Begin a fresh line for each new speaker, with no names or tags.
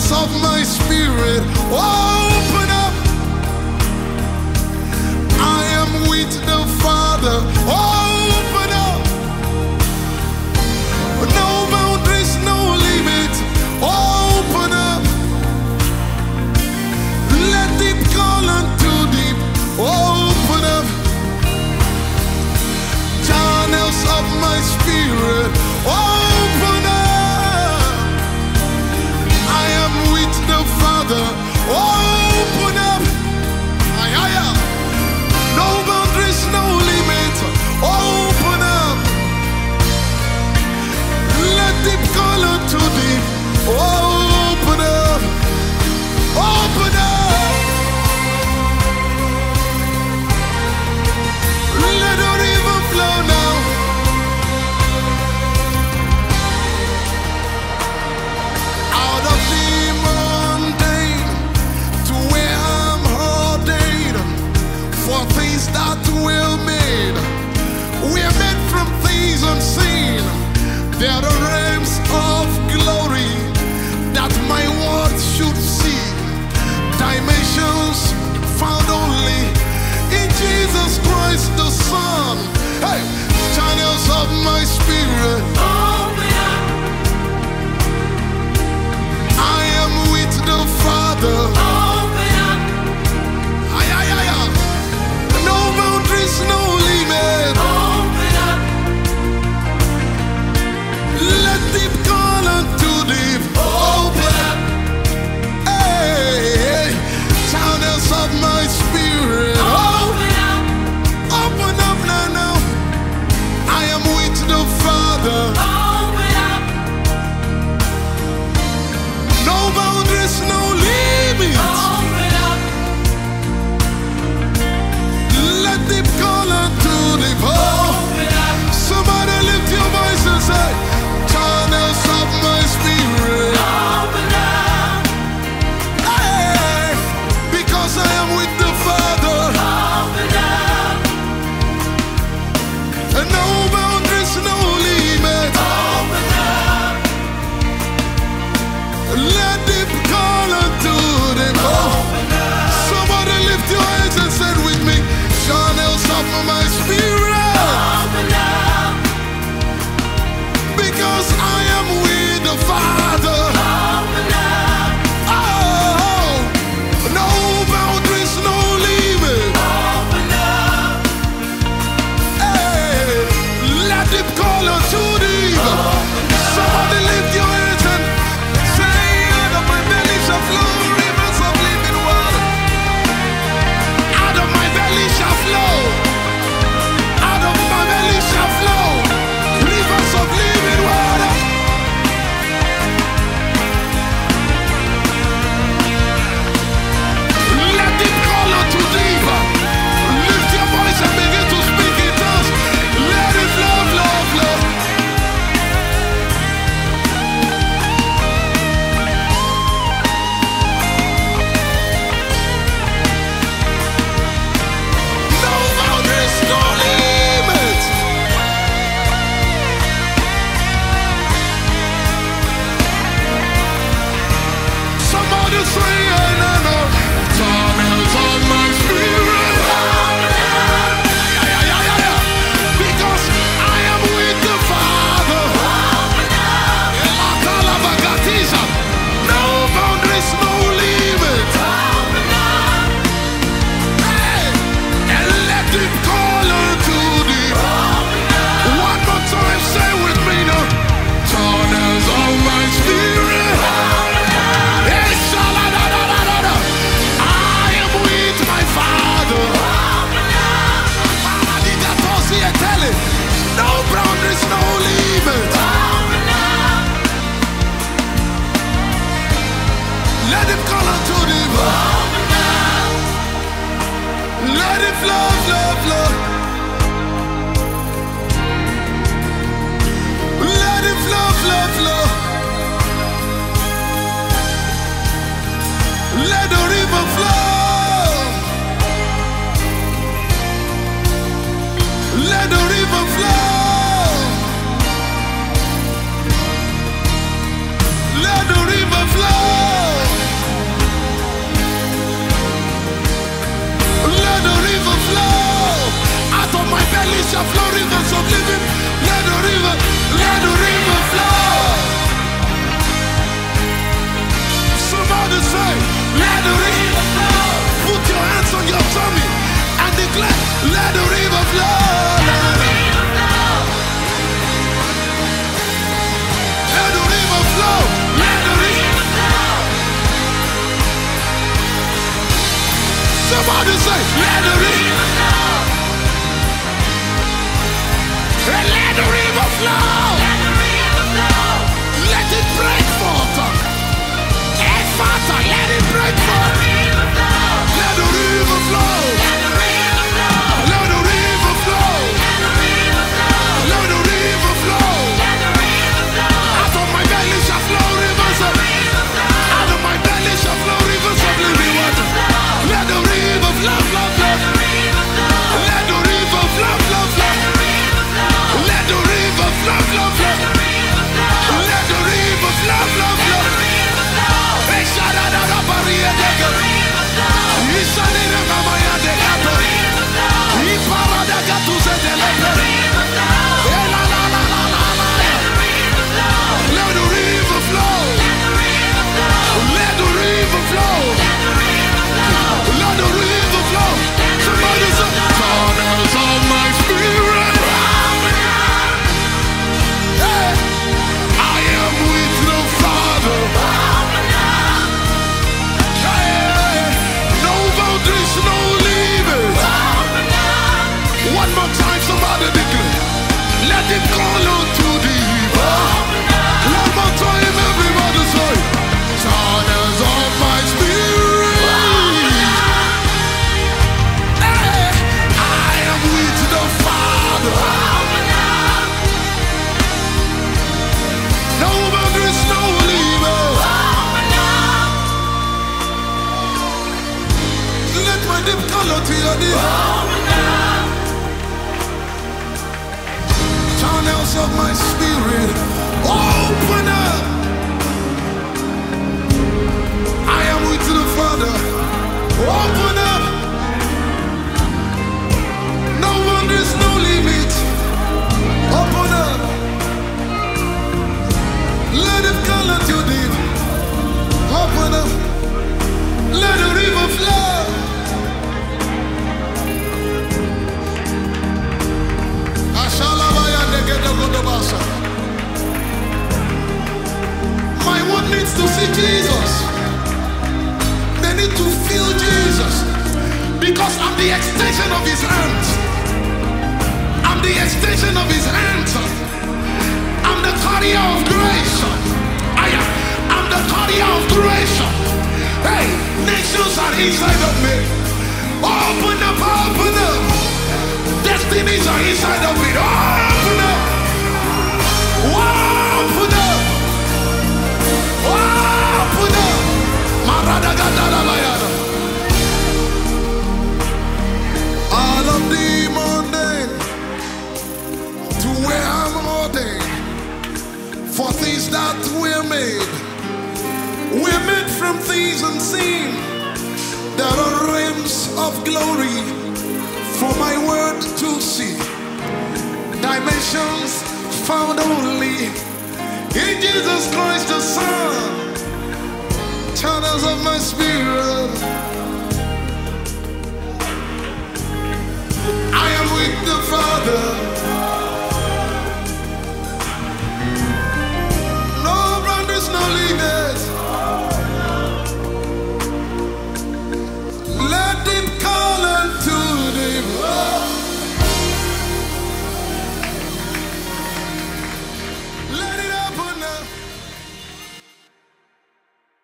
channels of my spirit, open up. I am with the Father, open up. No boundaries, no limits, open up. Let deep call unto deep, open up. Channels of my spirit, open up. I am with the Father, open up. No boundaries, no limits, open up. Let deep call unto deep, open up. Open up. Let the river flow now. Out of the mundane to where I'm ordained for things that were made. We're made from things unseen. There are realms of glory that my words should see. Dimensions found only in Jesus Christ the Son. Hey, channels of my spirit, open up. I am with the Father, open up. No boundaries, no limit, open up. Let deep call unto deep, open up. Hey, channels of my spirit, open up. Open up now. I am with the Father, open up. No boundaries, no limits, open up. Let deep call unto deep, open up. Somebody lift your voice and say, channels of my spirit, open up. Hey, because I am with the Father, open up. And no boundaries, no limit, open up. Let deep call unto deep, open up. Somebody lift your hands and say with me, channels of my spirit, open up. Because I am with the Father, open up. Oh, no boundaries, no limit, open up. Hey, let it call unto deep. Somebody lift your hands and say, out of my belly shall flow rivers of living water. Out of my belly shall flow. Out of my belly shall flow rivers of living water. Let it call unto deep. Lift your voice and begin to speak in tongues. Let it flow, flow, flow. No boundaries, no limits. Somebody say, no, no. Channels of my spirit, because I am with the Father. No boundaries, no limits. Hey, and let it call unto thee. One more time, say with me now. Channels of my spirit. Yes, I am with my Father. No boundaries, no limits. Let him call unto thee. Let it flow, flow, flow. Let it flow, flow, flow. Let the river flow. Let the river flow. Let the river flow. Somebody say, let the river flow. Let the river flow. Let the river flow. Let it break forth. Father, let it break forth. Let the river flow. Let the river flow. Let the river flow. Let the river flow. Let the river flow. Out of my belly shall flow rivers of. Out of my belly shall flow rivers of living water. Let the river flow, flow, flow. Let the river flow, flow, flow. Let the river flow, flow, flow. Let the river flow, flow, flow. Channels of my spirit, open up. I am with the Father. Open up. No one, there's no limit. Open up. Let it come at you deep. Open up. Let the river flow. My one needs to see Jesus. They need to feel Jesus. Because I'm the extension of his hands. I'm the extension of his hands. I'm the carrier of grace. I'm the carrier of grace. Hey, nations are inside of me. Open up, open up. Destinies are inside of it. Open up. Open up. Open up. Maradagadalabayada. All of the mundane to where I'm ordained for things that were made. We're made from things unseen. There are realms of glory for my word to see. Dimensions found only in Jesus Christ the Son. Channels of my spirit,